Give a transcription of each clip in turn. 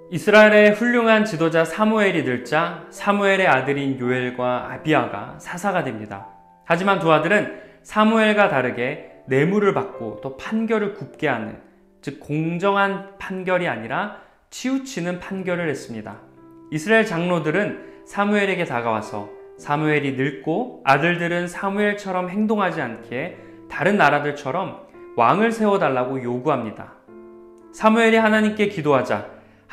이스라엘의 훌륭한 지도자 사무엘이 늙자 사무엘의 아들인 요엘과 아비야가 사사가 됩니다. 하지만 두 아들은 사무엘과 다르게 뇌물을 받고 또 판결을 굽게 하는, 즉 공정한 판결이 아니라 치우치는 판결을 했습니다. 이스라엘 장로들은 사무엘에게 다가와서 사무엘이 늙고 아들들은 사무엘처럼 행동하지 않게 다른 나라들처럼 왕을 세워달라고 요구합니다. 사무엘이 하나님께 기도하자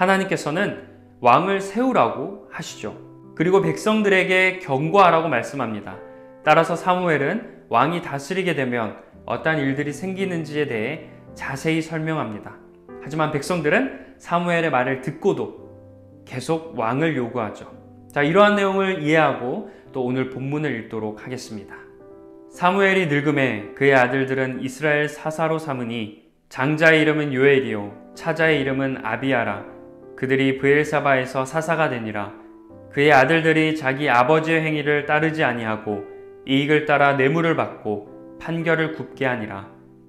하나님께서는 왕을 세우라고 하시죠. 그리고 백성들에게 경고하라고 말씀합니다. 따라서 사무엘은 왕이 다스리게 되면 어떠한 일들이 생기는지에 대해 자세히 설명합니다. 하지만 백성들은 사무엘의 말을 듣고도 계속 왕을 요구하죠. 자, 이러한 내용을 이해하고 또 오늘 본문을 읽도록 하겠습니다. 사무엘이 늙음에 그의 아들들은 이스라엘 사사로 삼으니 장자의 이름은 요엘이요 차자의 이름은 아비야라. 그들이 브엘사바에서 사사가 되니라. 그의 아들들이 자기 아버지의 행위를 따르지 아니하고 이익을 따라 뇌물을 받고 판결을 굽게 하니라.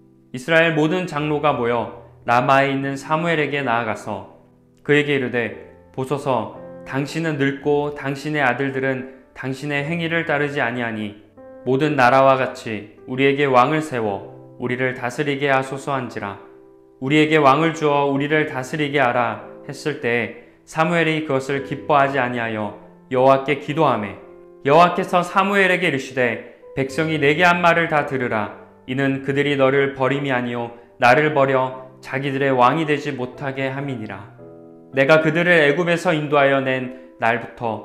이스라엘 모든 장로가 모여 라마에 있는 사무엘에게 나아가서 그에게 이르되 보소서 당신은 늙고 당신의 아들들은 당신의 행위를 따르지 아니하니 모든 나라와 같이 우리에게 왕을 세워 우리를 다스리게 하소서 한지라. 우리에게 왕을 주어 우리를 다스리게 하라 했을 때 사무엘이 그것을 기뻐하지 아니하여 여호와께 기도하매 여호와께서 사무엘에게 이르시되 백성이 내게 한 말을 다 들으라. 이는 그들이 너를 버림이 아니요 나를 버려 자기들의 왕이 되지 못하게 함이니라. 내가 그들을 애굽에서 인도하여 낸 날부터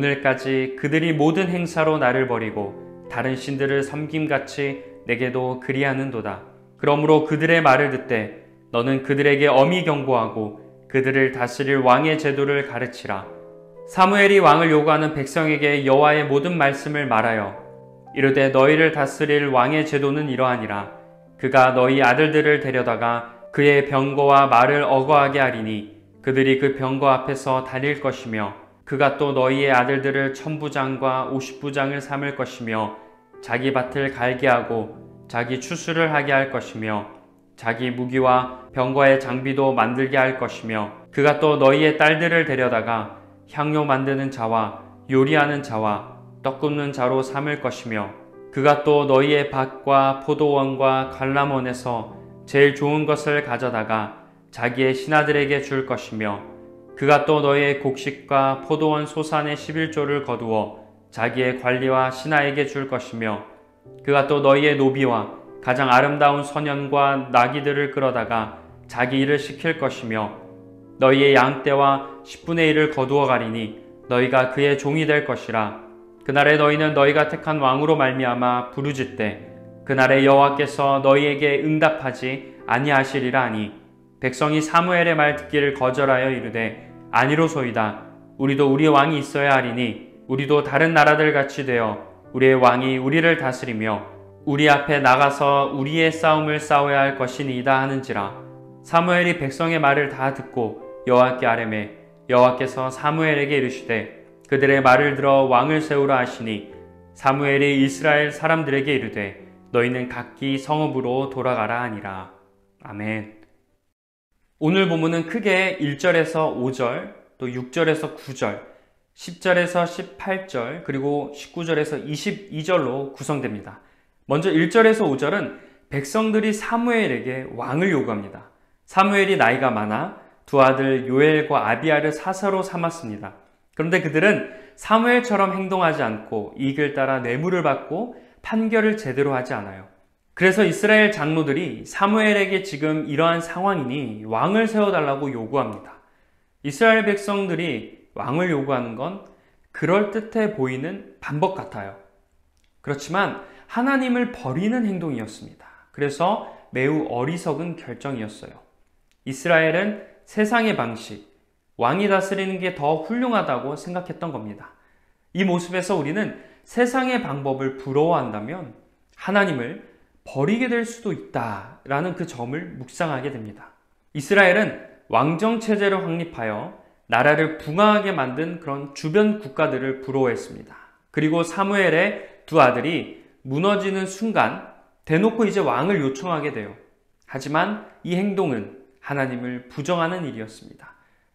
오늘까지 그들이 모든 행사로 나를 버리고 다른 신들을 섬김같이 내게도 그리하는도다. 그러므로 그들의 말을 듣되 너는 그들에게 엄히 경고하고 그들을 다스릴 왕의 제도를 가르치라. 사무엘이 왕을 요구하는 백성에게 여호와의 모든 말씀을 말하여 이르되 너희를 다스릴 왕의 제도는 이러하니라. 그가 너희 아들들을 데려다가 그의 병거와 말을 어거하게 하리니 그들이 그 병거 앞에서 달릴 것이며 그가 또 너희의 아들들을 1000부장과 50부장을 삼을 것이며 자기 밭을 갈게 하고 자기 추수를 하게 할 것이며 자기 무기와 병거의 장비도 만들게 할 것이며 그가 또 너희의 딸들을 데려다가 향료 만드는 자와 요리하는 자와 떡 굽는 자로 삼을 것이며 그가 또 너희의 밭과 포도원과 갈람원에서 제일 좋은 것을 가져다가 자기의 신하들에게 줄 것이며 그가 또 너희의 곡식과 포도원 소산의 11조를 거두어 자기의 관리와 신하에게 줄 것이며 그가 또 너희의 노비와 가장 아름다운 소년과 나귀들을 끌어다가 자기 일을 시킬 것이며 너희의 양떼와 10분의 1을 거두어 가리니 너희가 그의 종이 될 것이라. 그날에 너희는 너희가 택한 왕으로 말미암아 부르짖되 그날에 여호와께서 너희에게 응답하지 아니하시리라 하니 백성이 사무엘의 말 듣기를 거절하여 이르되 아니로소이다. 우리도 우리 왕이 있어야 하리니 우리도 다른 나라들 같이 되어 우리의 왕이 우리를 다스리며 우리 앞에 나가서 우리의 싸움을 싸워야 할 것이니이다 하는지라. 사무엘이 백성의 말을 다 듣고 여호와께 아뢰매 여호와께서 사무엘에게 이르시되 그들의 말을 들어 왕을 세우라 하시니 사무엘이 이스라엘 사람들에게 이르되 너희는 각기 성읍으로 돌아가라 하니라. 아멘. 오늘 본문은 크게 1절에서 5절, 또 6절에서 9절, 10절에서 18절, 그리고 19절에서 22절로 구성됩니다. 먼저 1절에서 5절은 백성들이 사무엘에게 왕을 요구합니다. 사무엘이 나이가 많아 두 아들 요엘과 아비야를 사사로 삼았습니다. 그런데 그들은 사무엘처럼 행동하지 않고 이익을 따라 뇌물을 받고 판결을 제대로 하지 않아요. 그래서 이스라엘 장로들이 사무엘에게 지금 이러한 상황이니 왕을 세워달라고 요구합니다. 이스라엘 백성들이 왕을 요구하는 건 그럴듯해 보이는 반복 같아요. 그렇지만 하나님을 버리는 행동이었습니다. 그래서 매우 어리석은 결정이었어요. 이스라엘은 세상의 방식, 왕이 다스리는 게 더 훌륭하다고 생각했던 겁니다. 이 모습에서 우리는 세상의 방법을 부러워한다면 하나님을 버리게 될 수도 있다라는 그 점을 묵상하게 됩니다. 이스라엘은 왕정체제를 확립하여 나라를 붕괴하게 만든 그런 주변 국가들을 부러워했습니다. 그리고 사무엘의 두 아들이 무너지는 순간 대놓고 이제 왕을 요청하게 돼요. 하지만 이 행동은 하나님을 부정하는 일이었습니다.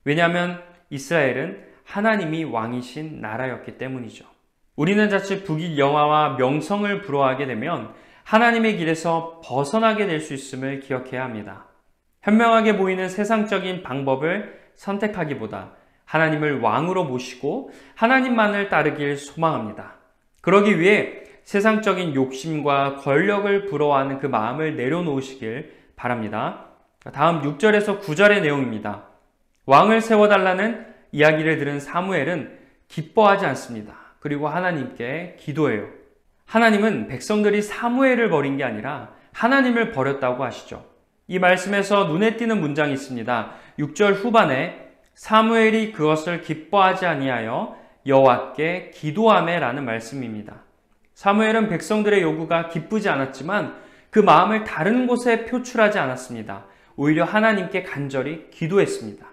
왜냐하면 이스라엘은 하나님이 왕이신 나라였기 때문이죠. 우리는 자칫 북일 영화와 명성을 부러워하게 되면 하나님의 길에서 벗어나게 될 수 있음을 기억해야 합니다. 현명하게 보이는 세상적인 방법을 선택하기보다 하나님을 왕으로 모시고 하나님만을 따르길 소망합니다. 그러기 위해 세상적인 욕심과 권력을 부러워하는 그 마음을 내려놓으시길 바랍니다. 다음 6절에서 9절의 내용입니다. 왕을 세워달라는 이야기를 들은 사무엘은 기뻐하지 않습니다. 그리고 하나님께 기도해요. 하나님은 백성들이 사무엘을 버린 게 아니라 하나님을 버렸다고 하시죠. 이 말씀에서 눈에 띄는 문장이 있습니다. 6절 후반에 사무엘이 그것을 기뻐하지 아니하여 여호와께 기도하매라는 말씀입니다. 사무엘은 백성들의 요구가 기쁘지 않았지만 그 마음을 다른 곳에 표출하지 않았습니다. 오히려 하나님께 간절히 기도했습니다.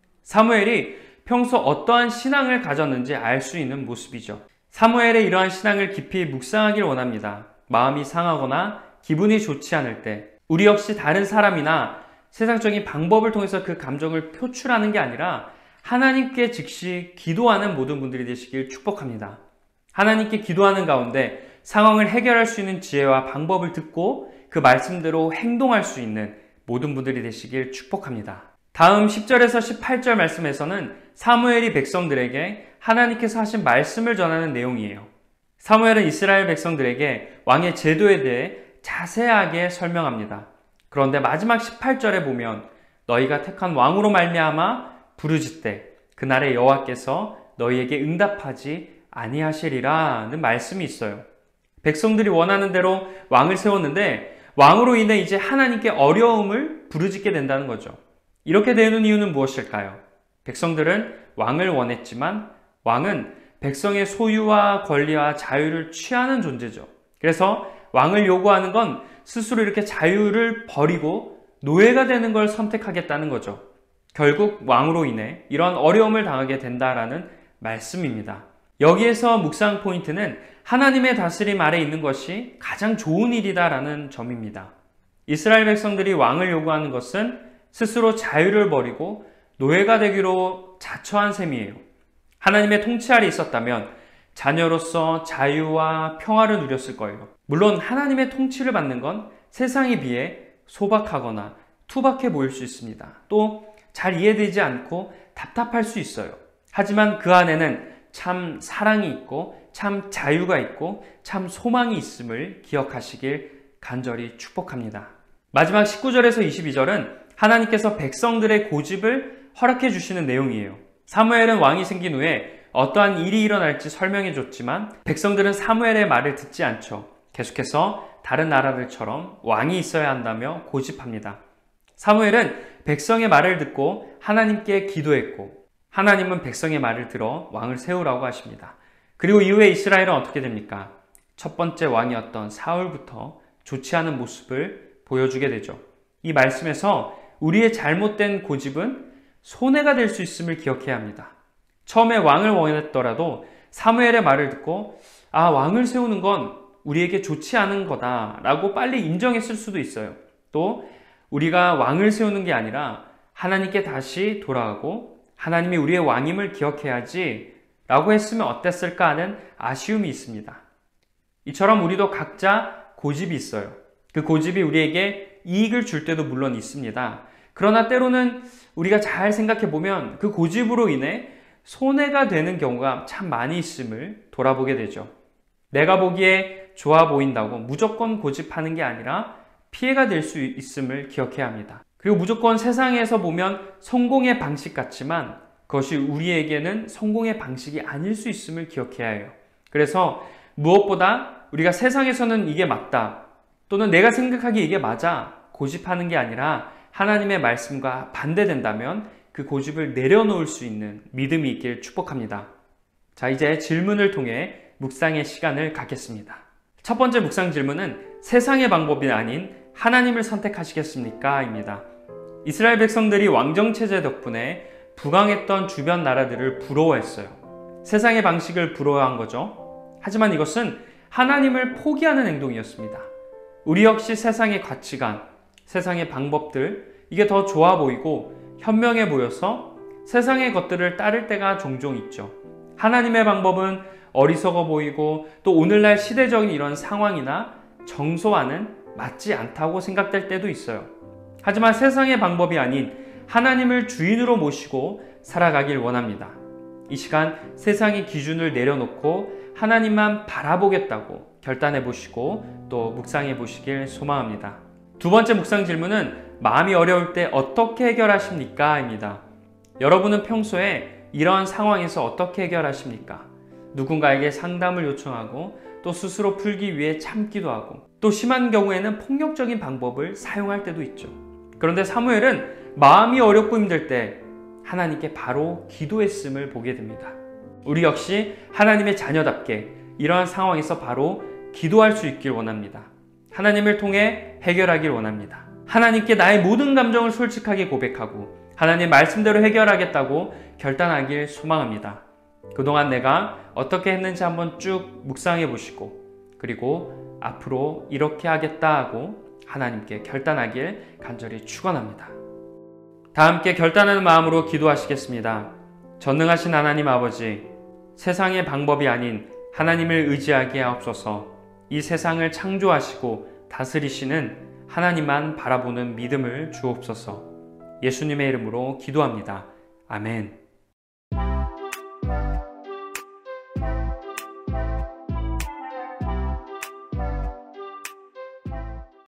사무엘이 평소 어떠한 신앙을 가졌는지 알 수 있는 모습이죠. 사무엘의 이러한 신앙을 깊이 묵상하길 원합니다. 마음이 상하거나 기분이 좋지 않을 때 우리 역시 다른 사람이나 세상적인 방법을 통해서 그 감정을 표출하는 게 아니라 하나님께 즉시 기도하는 모든 분들이 되시길 축복합니다. 하나님께 기도하는 가운데 상황을 해결할 수 있는 지혜와 방법을 듣고 그 말씀대로 행동할 수 있는 모든 분들이 되시길 축복합니다. 다음 10절에서 18절 말씀에서는 사무엘이 백성들에게 하나님께서 하신 말씀을 전하는 내용이에요. 사무엘은 이스라엘 백성들에게 왕의 제도에 대해 자세하게 설명합니다. 그런데 마지막 18절에 보면 너희가 택한 왕으로 말미암아 부르짖되 그날에 여호와께서 너희에게 응답하지 아니하시리라는 말씀이 있어요. 백성들이 원하는 대로 왕을 세웠는데 왕으로 인해 이제 하나님께 어려움을 부르짖게 된다는 거죠. 이렇게 되는 이유는 무엇일까요? 백성들은 왕을 원했지만 왕은 백성의 소유와 권리와 자유를 취하는 존재죠. 그래서 왕을 요구하는 건 스스로 이렇게 자유를 버리고 노예가 되는 걸 선택하겠다는 거죠. 결국 왕으로 인해 이런 어려움을 당하게 된다라는 말씀입니다. 여기에서 묵상 포인트는 하나님의 다스림 아래 있는 것이 가장 좋은 일이다라는 점입니다. 이스라엘 백성들이 왕을 요구하는 것은 스스로 자유를 버리고 노예가 되기로 자처한 셈이에요. 하나님의 통치 아래 있었다면 자녀로서 자유와 평화를 누렸을 거예요. 물론 하나님의 통치를 받는 건 세상에 비해 소박하거나 투박해 보일 수 있습니다. 또 잘 이해되지 않고 답답할 수 있어요. 하지만 그 안에는 참 사랑이 있고 참 자유가 있고 참 소망이 있음을 기억하시길 간절히 축복합니다. 마지막 19절에서 22절은 하나님께서 백성들의 고집을 허락해 주시는 내용이에요. 사무엘은 왕이 생긴 후에 어떠한 일이 일어날지 설명해 줬지만 백성들은 사무엘의 말을 듣지 않죠. 계속해서 다른 나라들처럼 왕이 있어야 한다며 고집합니다. 사무엘은 백성의 말을 듣고 하나님께 기도했고 하나님은 백성의 말을 들어 왕을 세우라고 하십니다. 그리고 이후에 이스라엘은 어떻게 됩니까? 첫 번째 왕이었던 사울부터 좋지 않은 모습을 보여주게 되죠. 이 말씀에서 우리의 잘못된 고집은 손해가 될 수 있음을 기억해야 합니다. 처음에 왕을 원했더라도 사무엘의 말을 듣고 왕을 세우는 건 우리에게 좋지 않은 거다라고 빨리 인정했을 수도 있어요. 또 우리가 왕을 세우는 게 아니라 하나님께 다시 돌아가고 하나님이 우리의 왕임을 기억해야지 라고 했으면 어땠을까 하는 아쉬움이 있습니다. 이처럼 우리도 각자 고집이 있어요. 그 고집이 우리에게 이익을 줄 때도 물론 있습니다. 그러나 때로는 우리가 잘 생각해 보면 그 고집으로 인해 손해가 되는 경우가 참 많이 있음을 돌아보게 되죠. 내가 보기에 좋아 보인다고 무조건 고집하는 게 아니라 피해가 될 수 있음을 기억해야 합니다. 그리고 무조건 세상에서 보면 성공의 방식 같지만 그것이 우리에게는 성공의 방식이 아닐 수 있음을 기억해야 해요. 그래서 무엇보다 우리가 세상에서는 이게 맞다 또는 내가 생각하기에 이게 맞아 고집하는 게 아니라 하나님의 말씀과 반대된다면 그 고집을 내려놓을 수 있는 믿음이 있길 축복합니다. 자, 이제 질문을 통해 묵상의 시간을 갖겠습니다. 첫 번째 묵상 질문은 세상의 방법이 아닌 하나님을 선택하시겠습니까? 입니다. 이스라엘 백성들이 왕정체제 덕분에 부강했던 주변 나라들을 부러워했어요. 세상의 방식을 부러워한 거죠. 하지만 이것은 하나님을 포기하는 행동이었습니다. 우리 역시 세상의 가치관, 세상의 방법들, 이게 더 좋아 보이고 현명해 보여서 세상의 것들을 따를 때가 종종 있죠. 하나님의 방법은 어리석어 보이고 또 오늘날 시대적인 이런 상황이나 정서와는 맞지 않다고 생각될 때도 있어요. 하지만 세상의 방법이 아닌 하나님을 주인으로 모시고 살아가길 원합니다. 이 시간 세상의 기준을 내려놓고 하나님만 바라보겠다고 결단해 보시고 또 묵상해 보시길 소망합니다. 두 번째 묵상 질문은 마음이 어려울 때 어떻게 해결하십니까? 입니다. 여러분은 평소에 이런 상황에서 어떻게 해결하십니까? 누군가에게 상담을 요청하고 또 스스로 풀기 위해 참기도 하고 또 심한 경우에는 폭력적인 방법을 사용할 때도 있죠. 그런데 사무엘은 마음이 어렵고 힘들 때 하나님께 바로 기도했음을 보게 됩니다. 우리 역시 하나님의 자녀답게 이러한 상황에서 바로 기도할 수 있길 원합니다. 하나님을 통해 해결하길 원합니다. 하나님께 나의 모든 감정을 솔직하게 고백하고 하나님 말씀대로 해결하겠다고 결단하길 소망합니다. 그동안 내가 어떻게 했는지 한번 쭉 묵상해 보시고 그리고 앞으로 이렇게 하겠다 하고 하나님께 결단하길 간절히 축원합니다. 다 함께 결단하는 마음으로 기도하시겠습니다. 전능하신 하나님 아버지, 세상의 방법이 아닌 하나님을 의지하게 하옵소서. 이 세상을 창조하시고 다스리시는 하나님만 바라보는 믿음을 주옵소서. 예수님의 이름으로 기도합니다. 아멘.